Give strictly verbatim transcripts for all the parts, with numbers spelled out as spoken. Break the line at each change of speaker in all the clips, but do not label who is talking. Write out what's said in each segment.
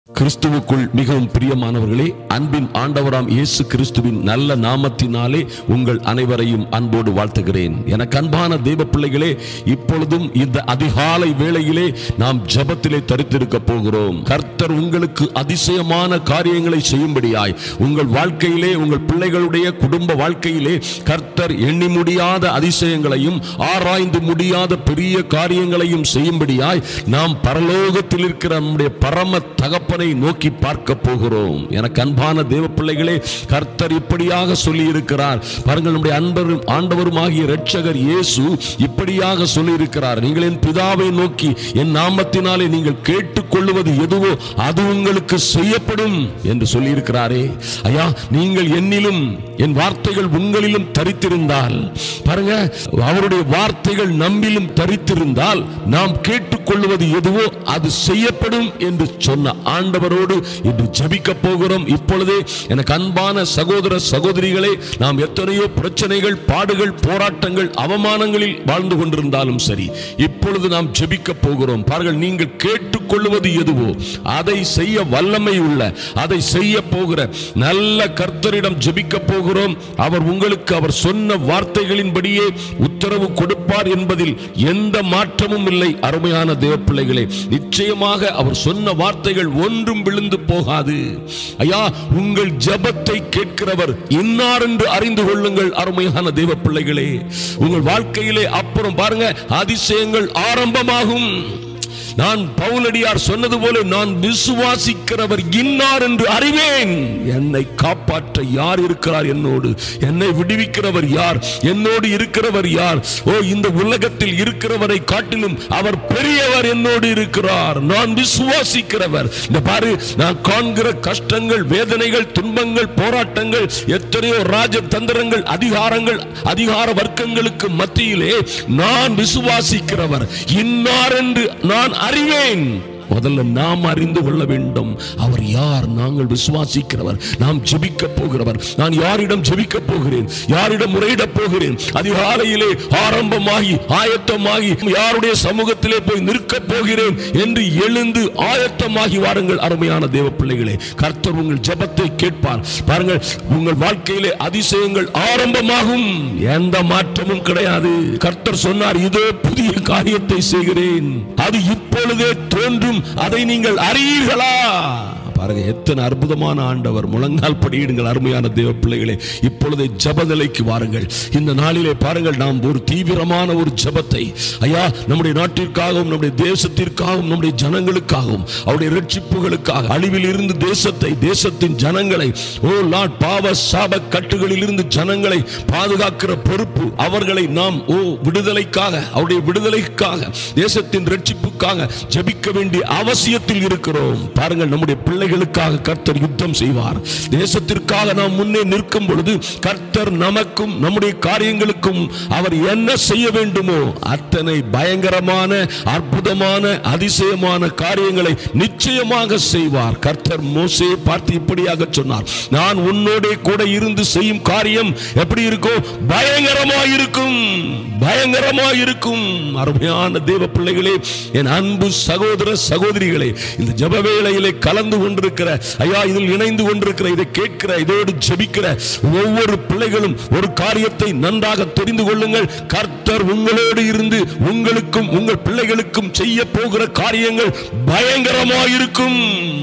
கிறிஸ்துவுக்குள் மிகவும் பிரியமானவர்களே, அன்பின் ஆண்டவராம் இயேசு கிறிஸ்துவின் நல்ல நாமத்தினாலே உங்கள் அனைவரையும் அன்போடு வாழ்த்துகிறேன். எனக்கு அன்பான தேவ பிள்ளைகளே, இப்பொழுதும் இந்த அதிகாலை வேளையிலே நாம் ஜெபத்திலே தரித்திருக்க போகிறோம். கர்த்தர் உங்களுக்கு அதிசயமான காரியங்களை செய்யும்படியாய், உங்கள் வாழ்க்கையிலே, உங்கள் பிள்ளைகளுடைய குடும்ப வாழ்க்கையிலே கர்த்தர் எண்ணி முடியாத அதிசயங்களையும் ஆராய்ந்து முடியாத பெரிய காரியங்களையும் செய்யும்படியாய் நாம் பரலோகத்தில் இருக்கிற நம்முடைய பரம தகப்பனை நோக்கி பார்க்க போகிறோம். எனக்கு அன்பான தேவ பிள்ளைகளே, கர்த்தர் இப்படியாக சொல்லி இருக்கிறார். பாருங்கள், நம்முடைய அன்பரும் ஆண்டவருமாகிய இரட்சகர் இயேசு இப்படியாக சொல்லி இருக்கிறார். நீங்கள் என் பிதாவை நோக்கி என் நாமத்தினாலே நீங்கள் கேட்டுக்கொள்வது எதுவோ அது உங்களுக்கு செய்யப்படும் என்று சொல்லி இருக்கிறாரே. ஐயா, நீங்கள் என்னிலும் என் வார்த்தைகள் உங்களிலும் தரித்திருந்தால், பாருங்க, அவருடைய வார்த்தைகள் நம்மிலும் தரித்திருந்தால் நாம் கேட்டுக்கொள்வது எதுவோ அது செய்யப்படும் என்று சொன்ன ஆண்டவரோடு இன்று ஜெபிக்க போகிறோம். இப்பொழுதே எனக்கு அன்பான சகோதர சகோதரிகளே, நாம் எத்தனையோ பிரச்சனைகள், பாடுகள், போராட்டங்கள், அவமானங்களில் வாழ்ந்து கொண்டிருந்தாலும் சரி, இப்பொழுது நாம் ஜெபிக்க போகிறோம். பாருங்கள், நீங்கள் கேட்டுக்கொள்வது எதுவோ அதை செய்ய வல்லமை உள்ள, அதை செய்ய போகிற நல்ல கர்த்தரிடம் ஜெபிக்க போகிறோம். அவர் உங்களுக்கு அவர் சொன்ன வார்த்தைகளின்படியே உத்தரவு கொடுப்பார் என்பதில் எந்த மாற்றமும் இல்லை. அருமையான தேவ பிள்ளைகளே, நிச்சயமாக அவர் சொன்ன வார்த்தைகள் ஒன்றும் விழுந்து போகாது. ஐயா, உங்கள் ஜெபத்தை கேட்கிறவர் இன்னார் என்று அறிந்து கொள்ளுங்கள். அருமையான தேவ பிள்ளைகளே, உங்கள் வாழ்க்கையிலே அப்புறம் பாருங்க, அதிசயங்கள் ஆரம்பமாகும். நான் பவுலடியார் சொன்னது போல, நான் விசுவாசிக்கிறவர் இன்னார் என்று அறிவேன். என்னை காப்பாற்ற யார் இருக்கிறார் என்னோடு? என்னை விடுவிக்கிறவர் யார்? என்னோடு இருக்கிறவர் யார்? ஓ, இந்த உலகத்தில் இருக்கிறவரை காட்டிலும் அவர் பெரியவர் என்னோடு இருக்கிறார். நான் விசுவாசிக்கிறவர். இந்த பாரு, நான் காண்கிற கஷ்டங்கள், வேதனைகள், துன்பங்கள், போராட்டங்கள், எத்தனையோ ராஜதந்திரங்கள், அதிகாரங்கள், அதிகார வர்க்கங்களுக்கு மத்தியிலே நான் விசுவாசிக்கிறவர் இன்னார் என்று நான் அறிவேன். முதல்ல நாம் அறிந்து கொள்ள வேண்டும், அவர் யார்? நாங்கள் விசுவாசிக்கிறவர், நாம் ஜெபிக்க போகிறவர். நான் யாரிடம் ஜெபிக்க போகிறேன்? யாரிடம் முறையிட போகிறேன்? அதிகாலையிலே ஆரம்பமாகி ஆயத்தமாகி யாருடைய சமூகத்திலே போய் நிற்க போகிறேன் என்று எழுந்து ஆயத்தமாகி வாருங்கள். அருமையான தேவ பிள்ளைகளே, கர்த்தர் உங்கள் ஜெபத்தை கேட்பார். பாருங்கள், உங்கள் வாழ்க்கையிலே அதிசயங்கள் ஆரம்பமாகும். எந்த மாற்றமும் கிடையாது. கர்த்தர் சொன்னார், இதோ புதிய காரியத்தை செய்கிறேன், அது இப்பொழுதே தோன்றும், அதை நீங்கள் அறியீர்களா? பாருங்க, எத்தனை அற்புதமான ஆண்டவர். முழங்கால் படியிடுங்கள் அருமையான தேவ பிள்ளைகளே. இப்பொழுதே ஜெப நிலைக்கு வாருங்கள். இந்த நாளிலே பாருங்கள், நாம் ஒரு தீவிரமான ஒரு ஜெபத்தை, ஐயா, நம்முடைய நாட்டிற்காகவும், நம்முடைய தேசத்திற்காகவும், நம்முடைய ஜனங்களுக்காகவும், அவருடைய ரட்சிப்புகளுக்காக, அழிவில் இருந்து தேசத்தை, தேசத்தின் ஜனங்களை, ஓ லார்ட், பாவ சாப கட்டுகளில் இருந்து ஜனங்களை பாதுகாக்கிற பொறுப்பு அவர்களை நாம், ஓ விடுதலைக்காக, அவருடைய விடுதலைக்காக, தேசத்தின் ரட்சிப்புக்காக ஜெபிக்க வேண்டிய அவசியத்தில் இருக்கிறோம். பாருங்கள், நம்முடைய பிள்ளைகளுக்காக கர்த்தர் யுத்தம் செய்வார். தேசத்திற்காக நாம் முன்னே நிற்கும் பொழுது கர்த்தர் நமக்கும் நம்முடைய காரியங்களுக்கும் அவர் என்ன செய்ய வேண்டுமோ அத்தனை பயங்கரமான, அற்புதமான, அதிசயமான காரியங்களை நிச்சயமாக செய்வார். கர்த்தர் மோசேயை பார்த்து இப்படியாக சொன்னார், நான் உன்னோட கூட இருந்து செய்யும் காரியம் எப்படி இருக்கும்? பயங்கரமாயிருக்கும், பயங்கரமாயிருக்கும். அருமையான தேவ பிள்ளைகளே, என் அன்பு சகோதர சகோதரிகளே, இந்த ஜெப வேளையிலே கலந்து கொண்டிருக்கிற, ஐயா, இதில் இணைந்து கொண்டிருக்கிற, இதை கேட்கிற, இதோடு ஜெபிக்கிற ஒவ்வொரு பிள்ளைகளும் ஒரு காரியத்தை நன்றாக தெரிந்து கொள்ளுங்கள். கர்த்தர் உங்களோடு இருந்து உங்களுக்கும் உங்கள் பிள்ளைகளுக்கும் செய்ய போகிற காரியங்கள் பயங்கரமாயிருக்கும்,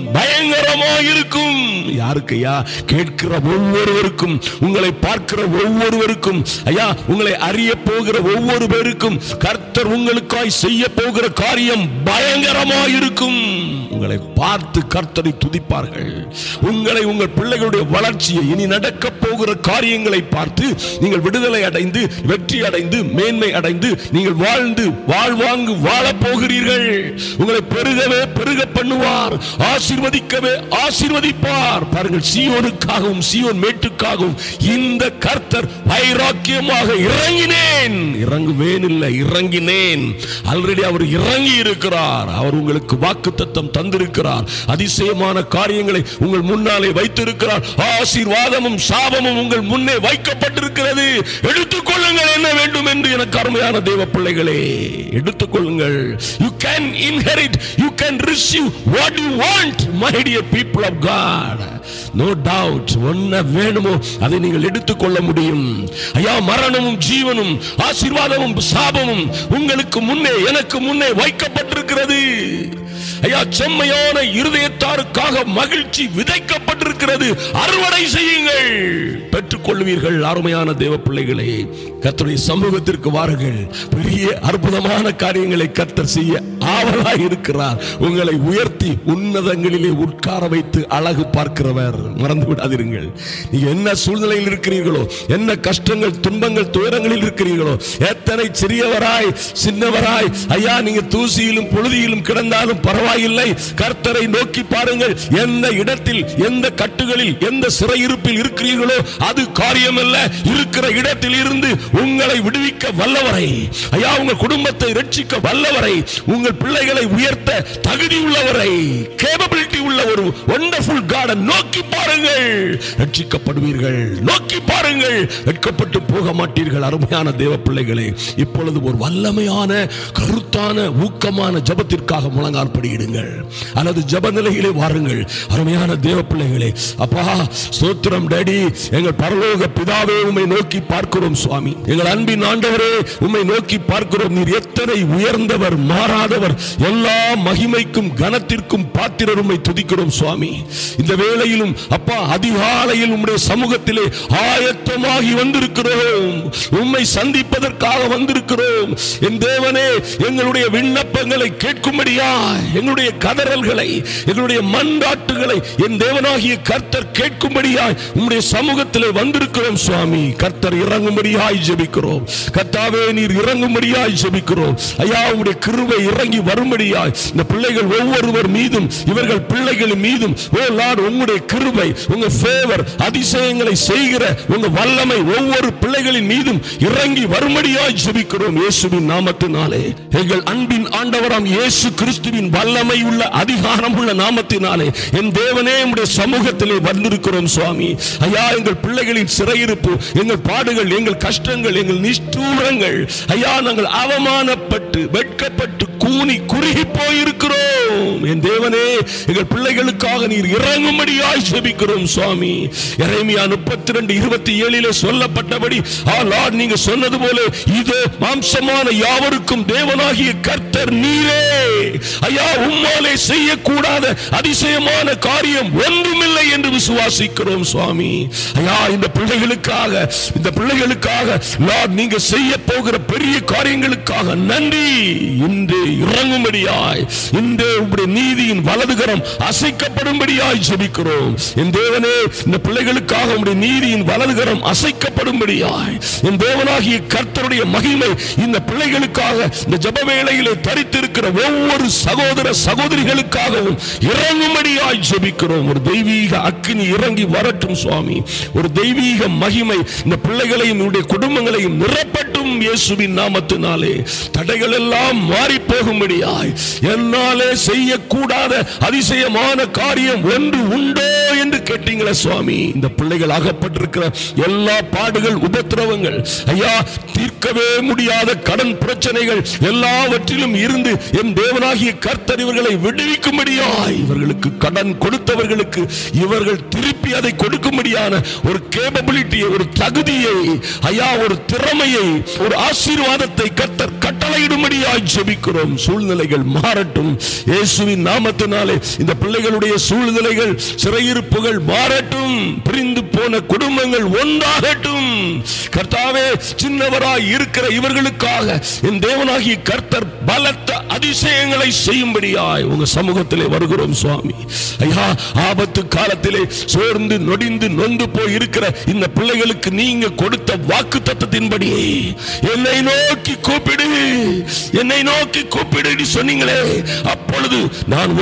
பயங்கரமாயிருக்கும். யாருக்கு? ஐயா, கேட்கிற ஒவ்வொருவருக்கும், உங்களை பார்க்கிற ஒவ்வொருவருக்கும், ஐயா, உங்களை அறிய போகிற ஒவ்வொரு பேருக்கும் கர்த்தர் உங்களுக்காய் செய்ய போகிற காரியம் பயங்கரமாயிருக்கும். உங்களை பார்த்து கர்த்தரை துதிப்பார்கள். உங்களை, உங்கள் பிள்ளைகளுடைய வளர்ச்சியை, இனி நடக்க போகிற காரியங்களை பார்த்து நீங்கள் விடுதலை அடைந்து, வெற்றி அடைந்து, மேன்மை அடைந்து, நீங்கள் வாழ்ந்து வாழ்வாங்கு வாழ போகிறீர்கள். உங்களை பெருகவே பெருக பண்ணுவார், ஆசீர்வதிக்கவே ஆசீர்வதிப்பார். பாருங்கள், சீயோனுக்காகவும் சீயோன் மேட்டுக்காகவும் இந்த கர்த்தர் வைராக்கியமாக இறங்கினேன், இறங்குவேன் இல்லை, இறங்கினேன். ஆல்ரெடி அவர் இறங்கி இருக்கிறார். அவர் உங்களுக்கு வாக்குத்தத்தம் தந்திருக்கிறார். அதிசயமான காரியங்களை உங்கள் முன்னாலே வைத்திருக்கிறார். ஆசீர்வாதமும் சாபமும் மரணமும் உங்கள் முன்னே வைக்கப்பட்டிருக்கிறது. எடுத்துக்கொள்ளுங்கள் என்ன வேண்டும் என்று எனக்கு அருமையான தேவ பிள்ளைகளே, எடுத்துக்கொள்ளுங்கள். You can inherit, you can receive what you want, my dear people of God. No doubt, என்ன வேணுமோ அதை நீங்கள் எடுத்துக்கொள்ள முடியும். ஐயா, மரணமும் ஜீவனும் ஆசீர்வாதமும் சாபமும் உங்களுக்கு முன்னே எனக்கு முன்னே வைக்கப்பட்டிருக்கிறது. ஐயா, செம்மையான இருதயத்தாருக்காக மகிழ்ச்சி விதைக்கப்பட்டிருக்கிறது. அறுவடை செய்யுங்கள், பெற்றுக்கொள்வீர்கள். அருமையான தேவ பிள்ளைகளே, கர்த்தருடைய சமூகத்திற்கு வாருங்கள். பெரிய அற்புதமான காரியங்களை கர்த்தர் செய்ய ஆவலாய் இருக்கிறார். உங்களை உயர்த்தி உன்னதங்களிலே உட்கார வைத்து அழகு பார்க்கிறவர். மறந்து விடாதீர்கள். நீங்க என்ன சூழ்நிலையில் இருக்கிறீர்களோ, என்ன கஷ்டங்கள் துன்பங்கள் துயரங்களில் இருக்கிறீர்களோ, எத்தனை சிறியவராய் சின்னவராய் ஐயா நீங்க தூசியிலும் புழுதியிலும் கிடந்தாலும் பரவாயில்லை, கர்த்தரை நோக்கி பாருங்கள். எந்த இடத்தில் எந்த கட்டுகளில் எந்த சிறையிருப்பில் இருக்கிறீர்களோ அது காரியமல்ல. இருக்கிற இடத்தில் இருந்து உங்களை விடுவிக்க வல்லவரை, ஐயா உங்கள் குடும்பத்தை ரட்சிக்க வல்லவரை, உங்கள் பிள்ளைகளை உயர்த்த தகுதி உள்ளவரை, கேப்பபிலிட்டி உள்ள ஒரு வண்டர்ஃபுல் காடை நோக்கி பாருங்கள், ரட்சிக்கப்படுவீர்கள். நோக்கி பாருங்கள், வெட்கப்பட்டு போக மாட்டீர்கள். அருமையான தேவ பிள்ளைகளே, இப்பொழுது ஒரு வல்லமையான கருத்தான ஊக்கமான ஜபத்திற்காக முழங்கால் படியிடுங்கள், அல்லது ஜப நிலையிலே வாருங்கள். அருமையான தேவ பிள்ளைகளே, அப்பா ஸ்தோத்திரம் டாடி, எங்கள் பரலோக பிதாவே உம்மை நோக்கி பார்க்கிறோம் சுவாமி. எங்கள் அன்பின் ஆண்டவரே உம்மை நோக்கி பார்க்கிறோம். நீர் எத்தனை உயர்ந்தவர், மாறாதவர், எல்லா மகிமைக்கும் கனத்திற்கும் பாத்திரர். உம்மை துதிக்கிறோம் சுவாமி. இந்த வேளையிலும் அப்பா அதிகாலையில் உம்முடைய சமூகத்திலே ஆயத்தமாகி வந்திருக்கிறோம். உம்மை சந்திப்பதற்காக வந்திருக்கிறோம். என் தேவனே, எங்களுடைய விண்ணப்பங்களை கேட்கும்படியா, எங்களுடைய கதறல்களை எங்களுடைய மன்றாட்டுகளை என் தேவனாகிய கர்த்தர் கேட்கும்படியாய் உம்முடைய சமூகத்திலே வந்திருக்கிறோம் சுவாமி. கர்த்தர் இறங்கும்படியாய் ஜெபிக்கிறோம். கர்த்தாவே நீர் இறங்கும்படியாய் ஜெபிக்கிறோம். ஐயா உம்முடைய கிருபை இறங்கி வரும்படியாய் இந்த பிள்ளைகள் ஒவ்வொருவர் மீதும் இவர்கள் பிள்ளைகள் மீதும் ஓ லார்ட் உம்முடைய கிருபை, உங்க ஃபேவர், அதிசயங்களை செய்கிற உங்க வல்லமை ஒவ்வொரு பிள்ளைகளின் மீதும் இறங்கி வரும்படியாய் ஜெபிக்கிறோம் இயேசுவின் நாமத்தினாலே. எங்கள் அன்பின் ஆண்டவராம் இயேசு கிறிஸ்துவின் வல்லமை உள்ள அதிகாரம் உள்ள நாமத்தினாலே என் தேவனே உம்முடைய சமூகத்திலே வந்திருக்கிறோம் சுவாமி. ஐயா எங்கள் பிள்ளைகளின் சிறையிருப்பு, எங்கள் பாடுகள், எங்கள் கஷ்டங்கள், எங்கள் நிஷ்டூரங்கள், ஐயா நாங்கள் அவமானப்பட்டு வெட்கப்பட்டு கூனி குறுகி போயிருக்கிறோம். என் தேவனே, எங்கள் பிள்ளைகளுக்காக நீர் இறங்கும்படியாய் ஜெபிக்கிறோம் சுவாமி. எரேமியா முப்பத்தி ரெண்டு இருபத்தி ஏழிலே சொல்லப்பட்டபடி ஆ லார்ட் நீங்க சொன்னது போல இதோ மாம்சமான யாவருக்கும் தேவனாகிய கர்த்தர் நீரே. ஐயா உம்மாலே செய்யக்கூடாத அதிசயமான காரியம் ஒன்றுமில்லை என்று விசுவாசிக்கிறோம் சுவாமி. ஐயா இந்த பிள்ளைகளுக்காக இந்த பிள்ளைகளுக்காக லார்ட் நீங்க செய்ய போகிற பெரிய காரியங்களுக்காக நன்றி. இன்று இறங்கும்படியாய், இன்று உம்முடைய நீதியின் வலதுகரம் அசைக்கப்படும்படியாய் ஜெபிக்கிறோம். என் தேவனே, இந்த பிள்ளைகளுக்காக உம்முடைய நீதியின் வலதுகரம் அசைக்கப்படும்படியாய் என் தேவனாகிய கர்த்தருடைய மகிமை இந்த பிள்ளைகளுக்காக இந்த ஜெப வேளையிலே தரித்திருக்கிற ஒவ்வொரு சகோதர சகோதரிகளுக்காகவும் இறங்கும்படியாய் ஜெபிக்கிறோம். ஒரு தெய்வீக அக்கினி இறங்கி வரட்டும் சுவாமி. ஒரு தெய்வீக மகிமை இந்த பிள்ளைகளையும் இவருடைய குடும்பங்களையும் நிரப்பட்டும் இயேசுவின் நாமத்தினாலே. தடைகள் எல்லாம் மாறி போகும்படியாய், என்னாலே செய்யக்கூடாத அதிசயமான காரியம் ஒன்று உண்டோ என்று கேட்டீங்களே சுவாமி. இந்த பிள்ளைகள் அகப்பட்டிருக்கிற எல்லா பாடுகள் உபத்திரவங்கள், ஐயா தீர்க்கவே முடியாத கடன் பிரச்சனைகள் எல்லாவற்றிலும் இருந்து என் தேவனாகிய கர்த்தர் இவர்களை விடுவிக்கும்படியாய், இவர்களுக்கு கடன் கொடுத்தவர்களுக்கு இவர்கள் திருப்பி அதை கொடுக்கும்படியான ஒரு கேப்பபிலிட்டியை, ஒரு தகுதியை, ஐயா ஒரு திறமையை, ஒரு ஆசீர்வாதத்தை கர்த்தர் கட்டளையிடும்படியாய் ஜெபிக்கிறோம். சூழ்நிலைகள் மாறட்டும் இயேசுவின் நாமத்தினாலே. இந்த பிள்ளைகளுடைய சூழ்நிலைகள், சிறையிருப்புகள் மாறட்டும். பிரிந்து போன குடும்பங்கள் ஒன்றாகட்டும். கர்த்தாவே, சின்னவராய் இருக்கிற இவர்களுக்காக என் தேவனாகிய கர்த்தர் பலத்த அதிசயங்களை செய்யும்படியாய் உங்க சமூகத்திலே வருகிறோம் சுவாமி. ஐயா ஆபத்து காலத்திலே சோர்ந்து நொடிந்து நொந்து போய் இருக்கிற இந்த பிள்ளைகளுக்கு நீங்க கொடுத்த வாக்கு தத்தத்தின்படி என்னை நோக்கி கூப்பிடு, என்னை நோக்கி கூப்பிடு சொன்னீங்களே, அப்பொழுது நான் உனக்கு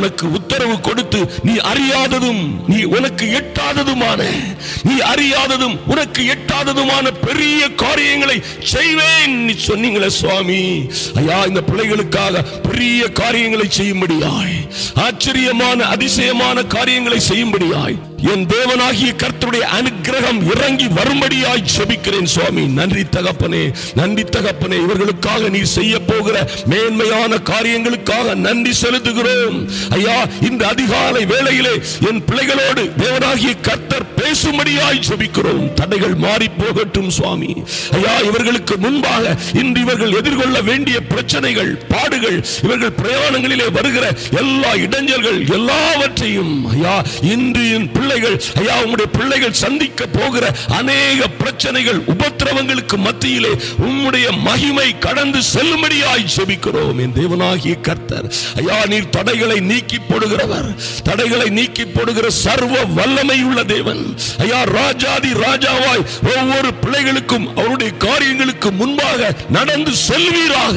உத்தரவு கொடுத்து நீ அறியாததும் நீ உனக்கு எட்டாததுமான நீ அறியாததும் உனக்கு எட்டாததுமான பெரிய காரியங்களை செய்வேன் நீ சொன்னீங்களே சுவாமி. ஐயா, இந்த பிள்ளைகளுக்காக பெரிய காரியங்களை செய்யும்படியாய், ஆச்சரியமான அதிசயமான காரியங்களை செய்யும்படியாய் என் தேவனாகிய கர்த்தருடைய அனுக்கிரகம் இறங்கி வரும்படியாய் ஜெபிக்கிறேன் சுவாமி. நன்றி தகப்பனே, நன்றி தகப்பனே. இவர்களுக்காக நீ செய்ய போகிற மேன்மையான காரியங்களுக்காக நன்றி செலுத்துகிறோம் ஐயா. இந்த அதிகாலை வேளையிலே என் பிள்ளைகளோடு தேவனாகிய கர்த்தர் பேசும்படியாய் ஜெபிக்கிறோம். தடைகள் மாறி போகட்டும் சுவாமி. ஐயா, இவர்களுக்கு முன்பாக இன்று இவர்கள் எதிர்கொள்ள வேண்டிய பிரச்சனைகள், பாடுகள், இவர்கள் பிரயாணங்களிலே வருகிற எல்லா இடைஞ்சல்கள் எல்லாவற்றையும் ஐயா இன்று என் பிள்ளைகள் ஐயா உம்முடைய பிள்ளைகள் சந்திக்க போகிற அநேக பிரச்சனைகள், உபத்திரவங்களுக்கு மத்தியிலே உம்முடைய மகிமை கடந்து செல்லும்படியாய் ஜெபிக்கிறோம். என் தேவனாகிய கர்த்தர் ஐயா, நீர் தடைகளை நீக்கி போடுகிறவர், தடைகளை நீக்கி போடுகிற சர்வ வல்லமை உள்ள தேவன் ஐயா. ராஜாதி ராஜாவாய் ஒவ்வொரு பிள்ளைகளுக்கும் அவருடைய காரியங்களுக்கு முன்பாக நடந்து செல்வீராக.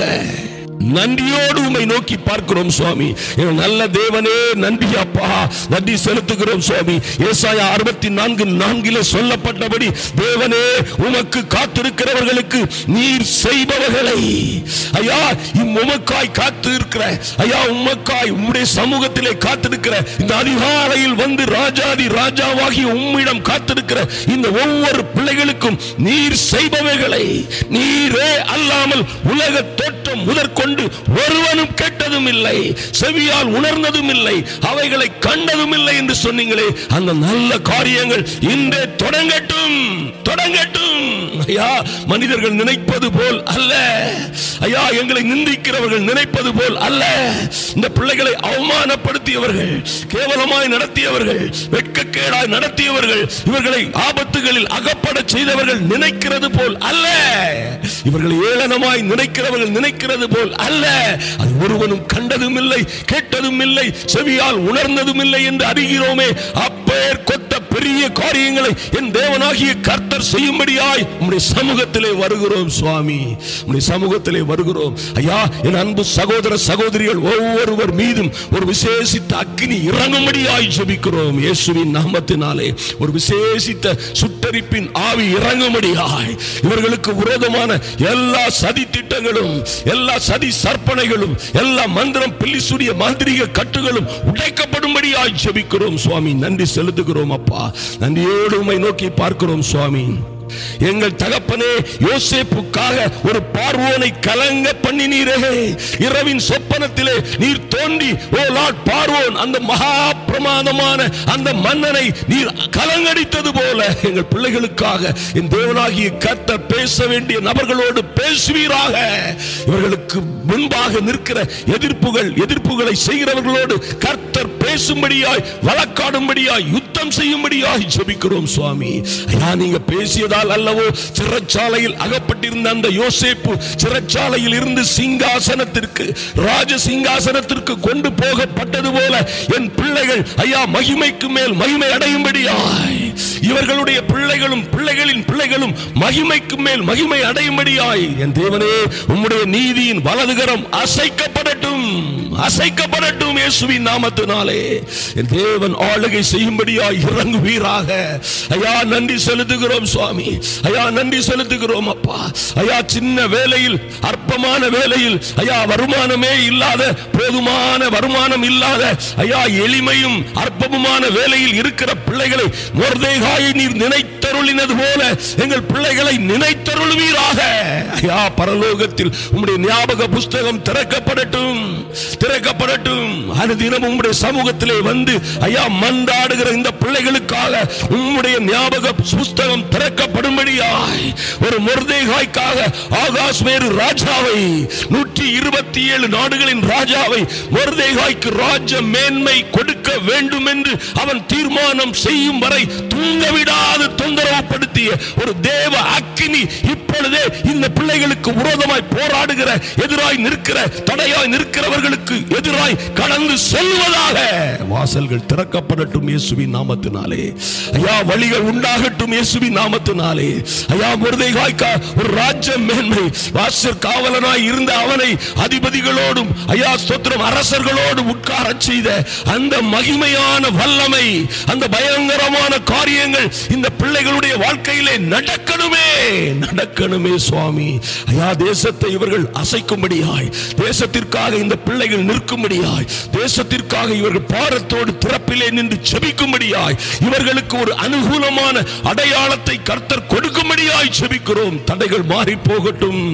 நன்றியோடு உம்மை நோக்கி பார்க்கிறோம் சுவாமி. நல்ல தேவனே, நன்றி அப்பா, நன்றி செலுத்துகிறோம் சுவாமி. ஏசாயா அறுபத்தி நான்கு நான்கிலே சொல்லப்பட்டபடி தேவனே, உமக்கு காத்திருக்கிறவர்களுக்கு நீர் செய்பவர்களை ஐயா உமக்காய் காத்திருக்கிற ஐயா உமக்காய் உம்முடைய சமூகத்திலே காத்திருக்கிற இந்த அதிகாலையில் வந்து ராஜாதி ராஜாவாகி உம்மிடம் காத்திருக்கிற இந்த ஒவ்வொரு பிள்ளைகளுக்கும் நீர் செய்பவர்களை நீரே அல்லாமல் உலக தோற்றம் முதற்கொண்டு ஒருவனும் கேட்டதும் இல்லை, செவியால் உணர்ந்ததும் இல்லை, அவைகளை கண்டதும் இல்லை என்று சொன்னீங்களே. அந்த நல்ல காரியங்கள் இன்றே தொடங்கட்டும், தொடங்கட்டும் ஐயா. மனிதர்கள் நினைப்பது போல் அல்ல ஐயா, எங்களை நிந்திக்கிறவர்கள் நினைப்பது போல் அல்ல. இந்த பிள்ளைகளை அவமானப்படுத்தியவர்கள், கேவலமாய் நடத்தியவர்கள், வெட்கக்கேடாய் நடத்தியவர்கள், இவர்களை ஆபத்துகளில் அகப்பட செய்தவர்கள் நினைக்கிறது போல் அல்ல. இவர்களை ஏளனமாய் நினைக்கிறவர்கள் நினைக்கிறது போல் அல்ல. அது ஒருவனும் கண்டதும் இல்லை, கேட்டதும் இல்லை, செவியால் உணர்ந்ததும் இல்லை என்று அறிகிறோமே. அப்பேர் கொத்த பெரிய காரியங்களை என் தேவனாகிய கர்த்தர் செய்யும்படியாய் உம்முடைய சமூகத்திலே வருகிறோம் சுவாமி, உம்முடைய சமூகத்திலே வருகிறோம் ஐயா. என் அன்பு சகோதர சகோதரிகள் ஒவ்வொருவர் மீதும் ஒரு விசேஷித்த அக்கினி இறங்கும்படியாய் ஜெபிக்கிறோம் இயேசுவின் நாமத்தினாலே. ஒரு விசேஷித்த சுட்டரிப்பின் ஆவி இறங்கும்படியாய் இவர்களுக்கு விரோதமான எல்லா சதி திட்டங்களும், எல்லா சதி சற்பனைகளும், எல்லா மந்திரம் பில்லிசுடைய மாந்திரிக கட்டுகளும் உடைக்கப்படும்படியாய் ஜெபிக்கிறோம் சுவாமி. நன்றி செலுத்துகிறோம் அப்பா, நன்றியோடு உம்மை நோக்கி பார்க்கிறோம் சுவாமி. எங்கள் தகப்பனே, யோசேப்புக்காக ஒரு பார்வோனை கலங்க பண்ணினீரே. இரவின் சொப்பனத்திலே நீர் தோன்றி, ஓ லார்ட் பார்வோன், அந்த மகா பிரமாதமான அந்த மன்னனை நீர் கலங்கடித்தது போல எங்கள் பிள்ளைகளுக்காக என் தேவனாகிய கர்த்தர் பேச வேண்டிய நபர்களோடு பேசுவீராக. இவர்களுக்கு முன்பாக நிற்கிற எதிர்ப்புகள் எதிர்ப்புகளை செய்கிறவர்களோடு கர்த்தர் பேசும்படியாய், வழக்காடும்படியாய், யுத்தம் செய்யும்படியாய் ஜெபிக்கிறோம் சுவாமி. ஐயா, நீங்க பேசியதால் அல்லவோ சிறைச்சாலையில் அகப்பட்டிருந்த அந்த யோசேப்பு சிறைச்சாலையில் இருந்து சிங்காசனத்திற்கு, ராஜ சிங்காசனத்திற்கு கொண்டு போகப்பட்டது போல என் பிள்ளைகள் ஐயா மகிமைக்கு மேல் மகிமை அடையும்படியாய், இவர்களுடைய பிள்ளைகளும் பிள்ளைகளின் பிள்ளைகளும் மகிமைக்கு மேல் மகிமை அடையும்படியாய் என் தேவனே, உம்முடைய நீதியின் வலதுகரம் அசைக்கப்படட்டும், அசைக்கப்படட்டும் இயேசுவின் நாமத்தினாலே. என் தேவன் ஆளுகை செய்யும்படியாய் இறங்குவீராக. ஐயா, நன்றி செலுத்துகிறோம் சுவாமி. ஐயா, நன்றி செலுத்துகிறோம் அப்பா. ஐயா, சின்ன வேலையில், அற்பமான வேலையில், ஐயா வருமானமே இல்லாத, போதுமான வருமானம் இல்லாத, ஐயா எளிமையும் அற்பமுமான வேலையில் இருக்கிற பிள்ளைகளை மொர்தெகாயை நீர் நினைத்தருளினது போல எங்கள் பிள்ளைகளை நினைத்தருளுவீராக. ஐயா, பரலோகத்தில் உம்முடைய ஞாபக புஸ்தகம் திறக்கப்படட்டும், திறக்கப்படட்டும். அனுதினம் உம்முடைய சமூகத்திலே வந்து ஐயா மன்றாடுகிற இந்த பிள்ளைகளுக்காக உம்முடைய ஞாபக புஸ்தகம் திறக்கப்படும்படியாய் ஒரு மொர்தெகாய்க்காக ஆகாஸ்வேரு ராஜாவை, நூற்றி இருபத்தி ஏழு நாடுகளின் ராஜாவை, மொர்தெகாய்க்கு ராஜ மேன்மை கொடுக்க வேண்டும் என்று அவன் தீர்மானம் செய்யும் வரை தூங்க விடாது தொந்தரவுப்படுத்திய ஒரு தேவ அக்கினி இப்பொழுதே இந்த பிள்ளைகளுக்கு விரோதமாய் போராடுகிற, எதிராய் நிற்கிற, தடையாய் நிற்கிறவர்களுக்கு எதிராய் கடந்து செல்வதாக. வாசல்கள் திறக்கப்படட்டும் இயேசுவின் நாமத்தினாலே. ஐயா, வழிகள் உண்டாகட்டும் இயேசுவின் நாமத்தினாலே. ஐயா, மொர்தெகாய்க்கு ஒரு ராஜ்ய மேன்மை, வாசல் காவலனாய் இருந்த அவனை அதிபதிகளோடும் ஐயா ஸ்தோத்திரம் அரசர்களோடும் உட்கார செய்த அந்த மகிமையான வல்லமை, அந்த பயங்கரமான காரியங்கள் இந்த பிள்ளைகளுடைய வாழ்க்கையிலே நடக்கணுமே, நடக்கணுமே சுவாமி. ஐயா, தேசத்தை இவர்கள் அசைக்கும்படியாய், தேசத்திற்காக இந்த பிள்ளைகள் நிற்கும்படியாய், தேசத்திற்காக இவர்கள் பாரத்தோடு திறப்பிலே நின்று ஜெபிக்கும்படியாய், இவர்களுக்கு ஒரு அனுகூலமான அடையாளத்தை கர்த்தர் கொடுக்கும்படியாய் ஜெபிக்கிறோம். தடைகள் மாறி போகட்டும்.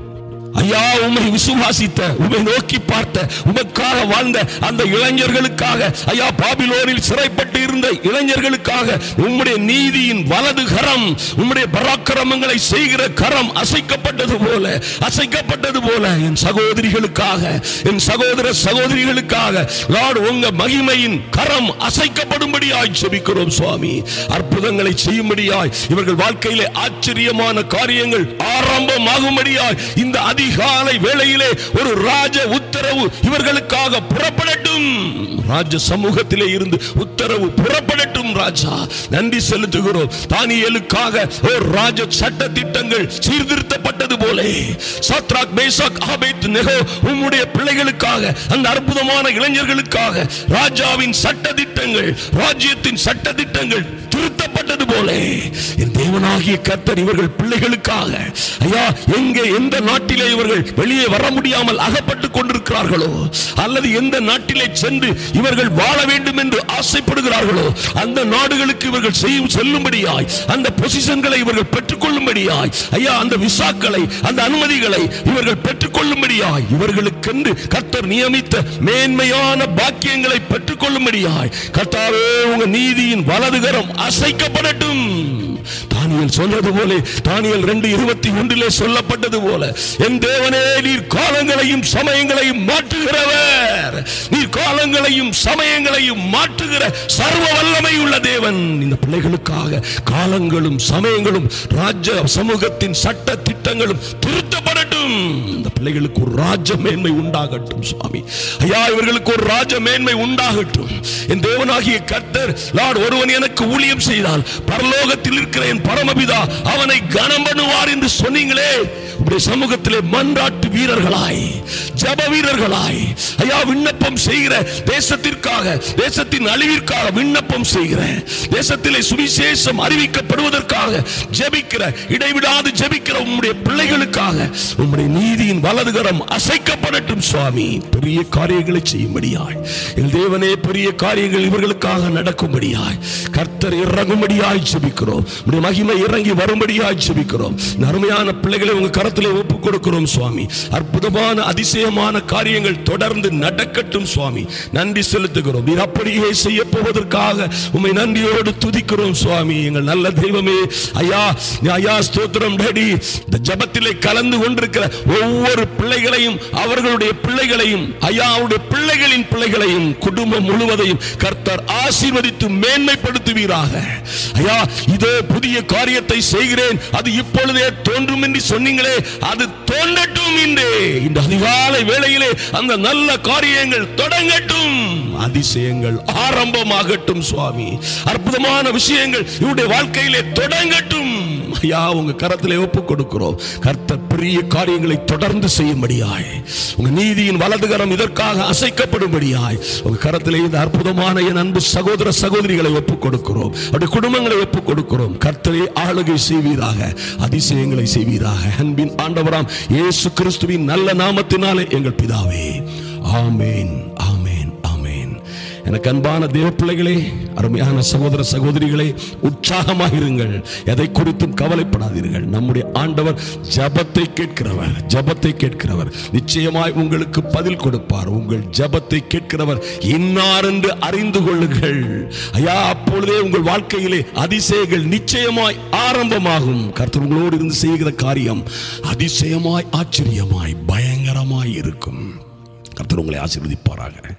ஐயா, உம்மை விசுவாசித்த, உம்மை நோக்கி பார்த்த, உமக்காக வாழ்ந்த அந்த இளைஞர்களுக்காக, ஐயா பாபிலோனில் சிறைப்பட்டு இருந்த இளைஞர்களுக்காக உம்முடைய நீதியின் வலது கரம், உம்முடைய பராக்கிரமங்களை செய்கிற கரம் அசைக்கப்பட்டது போல அசைக்கப்பட்டது போல என் சகோதரிகளுக்காக, என் சகோதர சகோதரிகளுக்காக லார்ட் உங்க மகிமையின் கரம் அசைக்கப்படும்படியாய் ஜெபிக்கிறோம் சுவாமி. அற்புதங்களை செய்யும்படியாய், இவர்கள் வாழ்க்கையிலே ஆச்சரியமான காரியங்கள் ஆரம்பமாகும்படியாய் இந்த அதிகாலை வேளையிலே ஒரு ராஜ உத்தரவு இவர்களுக்காக புறப்படட்டும். ராஜ சமூகத்திலே இருந்து உத்தரவு புறப்படட்டும். ராஜா, நன்றி செலுத்துகிறோம். தானியேலுக்காக ஒரு ராஜ சட்ட திட்டங்கள் சீர்திருத்தப்பட்டது போல சாத்ராக், மேஷாக், ஆபேத்நேகோ உம்முடைய பிள்ளைகளுக்காக, அந்த அற்புதமான இளைஞர்களுக்காக ராஜாவின் சட்ட திட்டங்கள், ராஜ்யத்தின் சட்ட திட்டங்கள் திருத்தப்பட்டது போல என் தேவனாகிய கர்த்தர் இவர்கள் பிள்ளைகளுக்காக, ஐயா எங்கே எந்த நாட்டிலே இவர்கள் வெளியே வர முடியாமல் அகப்பட்டுக் கொண்டிருக்கிறார்களோ, அல்லது எந்த நாட்டிலே சென்று இவர்கள் வாழ வேண்டும் என்று ஆசைப்படுகிறார்களோ அந்த நாடுகளுக்கு இவர்கள் செய்யும் செல்லும்படியாய், அந்த பொசிஷன்களை இவர்கள் பெற்றுக் கொள்ளும்படியாய், ஐயா அந்த விசாக்களை, அந்த அனுமதிகளை இவர்கள் பெற்றுக் கொள்ளும்படியாய், இவர்களுக்கென்று கர்த்தர் நியமித்த மேன்மையான பாக்கியங்களை பெற்றுக் கொள்ளும்படியாய் கர்த்தாவே உங்க நீதியின் வலதுகரம் அசைக்கப்படட்டும். தானியேல் சொன்னது போல, தானியேல் இரண்டு இருபத்தி ஒன்றிலே சொல்லப்பட்டது போல, என் தேவனே நீர் காலங்களையும் சமயங்களையும் மாற்றுகிறவர், நீர் காலங்களையும் சமயங்களையும் மாற்றுகிற சர்வ வல்லமை உள்ள தேவன். இந்த பிள்ளைகளுக்காக காலங்களும் சமயங்களும் ராஜ்ய சமூகத்தின் சட்ட திட்டங்களும் திருத்தப்படட்டும். இந்த பிள்ளைகளுக்கு ஒரு ராஜ மேன்மை உண்டாகட்டும் சுவாமி. ஐயா, இவர்களுக்கு ஒரு ராஜ மேன்மை உண்டாகட்டும். என் தேவனாகிய கர்த்தர் லார்ட் ஒருவன் எனக்கு ஊழியம் செய்தால் பரலோகத்தில் இருக்கிற என் பரமபிதா அவனை கனம் பண்ணுவார் என்று சொன்னீங்களே. உம்முடைய சமூகத்திலே மன்றாட்டு வீரர்களாய், ஜெப வீரர்களாய், ஐயா விண்ணப்பம் செய்கிற, தேசத்திற்காக, தேசத்தின் அழிவிற்காக விண்ணப்பம் செய்கிற, தேசத்திலே சுவிசேஷம் அறிவிக்கப்படுவதற்காக ஜெபிக்கிற, இடைவிடாது ஜெபிக்கிற உம்முடைய பிள்ளைகளுக்காக உம்முடைய நீதியின் வலதுகரம் அசைக்கப்படட்டும் சுவாமி. பெரிய காரியங்களை செய்யும்படியாய் எங்கள் தேவனே, பெரிய காரியங்கள் இவர்களுக்காக நடக்கும்படியாய் கர்த்தர் இறங்கும்படியாய் ஜெபிக்கிறோம். உம்முடைய மகிமை இறங்கி வரும்படியாய் ஜெபிக்கிறோம். அருமையான பிள்ளைகளை உங்க கரத்திலே ஒப்புக் கொடுக்கிறோம் சுவாமி. அற்புதமான அதிசயமான காரியங்கள் தொடர்ந்து நடக்கட்டும் சுவாமி. நன்றி செலுத்துகிறோம். நீர் அப்படியே செய்ய போவதற்காக உம்மை நன்றியோடு துதிக்கிறோம் சுவாமி. எங்கள் நல்ல தெய்வமே, ஐயா ஐயா ஸ்தோத்திரம் டேடி. இந்த ஜெபத்திலே கலந்து கொண்டிருக்கிற ஒவ்வொரு பிள்ளைகளையும், அவர்களுடைய பிள்ளைகளையும், ஐயா அவருடைய பிள்ளைகளின் பிள்ளைகளையும், குடும்பம் முழுவதையும் கர்த்தர் ஆசீர்வதித்து மேன்மைப்படுத்துவீராக. ஐயா, இதோ புதிய காரியத்தை செய்கிறேன், அது இப்பொழுதே தோன்றும் என்று சொன்னீங்களே, அது தோன்றட்டும். இன்றே இந்த அதிகாலை வேளையிலே அந்த நல்ல காரியங்கள் தொடங்கட்டும். அதிசயங்கள் ஆரம்பமாகட்டும் சுவாமி. அற்புதமான விஷயங்கள் இவருடைய வாழ்க்கையிலே தொடங்கட்டும். ஐயா, உங்க கரத்திலே ஒப்புக் கொடுக்கிறோம். கர்த்தர் பெரிய காரியங்களை தொடர்ந்து செய்யும்படியாய், உங்க நீதியின் வலதுகரம் இதற்காக அசைக்கப்படும்படியாய் உங்க கரத்திலே இந்த அற்புதமான என் அன்பு சகோதர சகோதரிகளை ஒப்புக் கொடுக்கிறோம். அவருடைய குடும்பங்களை ஒப்புக் கொடுக்கிறோம். கர்த்தரே ஆளுகை செய்வீராக, அதிசயங்களை செய்வீராக. அன்பின் ஆண்டவராம் இயேசு கிறிஸ்துவின் நல்ல நாமத்தினாலே எங்கள் பிதாவே, ஆமென், ஆமென், ஆமென். எனக்கு அன்பான தேவ பிள்ளைகளே, அருமையான சகோதர சகோதரிகளே, உற்சாகமாக இருங்கள். எதை குறித்தும் கவலைப்படாதீர்கள். நம்முடைய ஆண்டவர் ஜெபத்தை கேட்கிறவர், ஜெபத்தை கேட்கிறவர். நிச்சயமாய் உங்களுக்கு பதில் கொடுப்பார். உங்கள் ஜெபத்தை கேட்கிறவர் இன்னார் என்று அறிந்து கொள்ளுங்கள். ஐயா, அப்பொழுதே உங்கள் வாழ்க்கையிலே அதிசயங்கள் நிச்சயமாய் ஆரம்பமாகும். கர்த்தர் உங்களோடு இருந்து செய்கிற காரியம் அதிசயமாய், ஆச்சரியமாய், பயங்கரமாய் இருக்கும். கர்த்தர் உங்களை ஆசீர்வதிப்பாராக.